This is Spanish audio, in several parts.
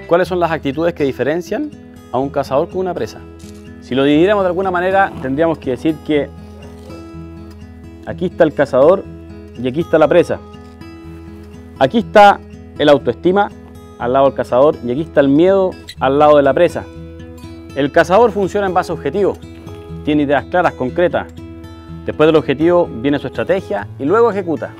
¿Cuáles son las actitudes que diferencian a un cazador con una presa? Si lo dividiéramos de alguna manera, tendríamos que decir que aquí está el cazador y aquí está la presa. Aquí está el autoestima al lado del cazador y aquí está el miedo al lado de la presa. El cazador funciona en base a objetivos, tiene ideas claras, concretas. Después del objetivo viene su estrategia y luego ejecuta.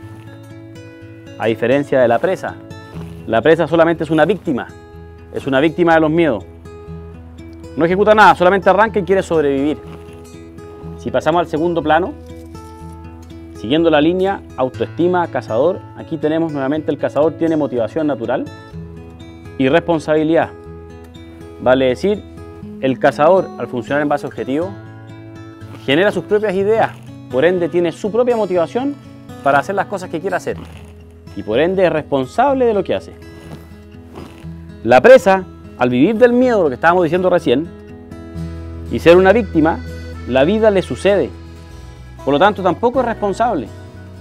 A diferencia de la presa solamente es una víctima de los miedos. No ejecuta nada, solamente arranca y quiere sobrevivir. Si pasamos al segundo plano, siguiendo la línea autoestima, cazador, aquí tenemos nuevamente el cazador tiene motivación natural y responsabilidad. Vale decir, el cazador al funcionar en base a objetivo genera sus propias ideas, por ende tiene su propia motivación para hacer las cosas que quiere hacer y por ende es responsable de lo que hace. La presa, al vivir del miedo, lo que estábamos diciendo recién, y ser una víctima, la vida le sucede. Por lo tanto, tampoco es responsable.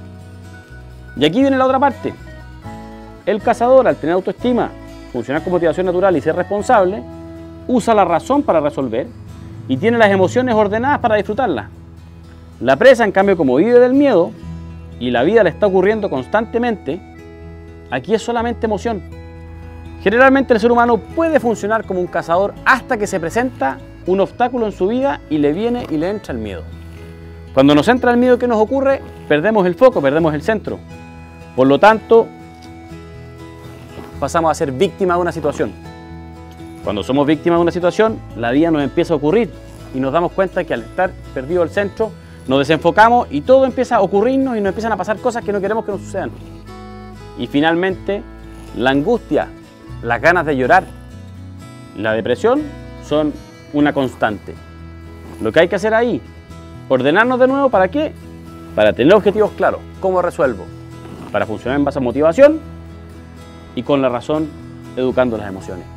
Y aquí viene la otra parte. El cazador, al tener autoestima, funcionar con motivación natural y ser responsable, usa la razón para resolver y tiene las emociones ordenadas para disfrutarlas. La presa, en cambio, como vive del miedo y la vida le está ocurriendo constantemente, aquí es solamente emoción. Generalmente el ser humano puede funcionar como un cazador hasta que se presenta un obstáculo en su vida y le viene y le entra el miedo. Cuando nos entra el miedo, ¿qué nos ocurre? Perdemos el foco, perdemos el centro. Por lo tanto, pasamos a ser víctimas de una situación. Cuando somos víctimas de una situación, la vida nos empieza a ocurrir y nos damos cuenta que al estar perdido el centro, nos desenfocamos y todo empieza a ocurrirnos y nos empiezan a pasar cosas que no queremos que nos sucedan. Y finalmente, la angustia, las ganas de llorar, la depresión son una constante. Lo que hay que hacer ahí, ordenarnos de nuevo, ¿para qué? Para tener objetivos claros. ¿Cómo resuelvo? Para funcionar en base a motivación y con la razón, educando las emociones.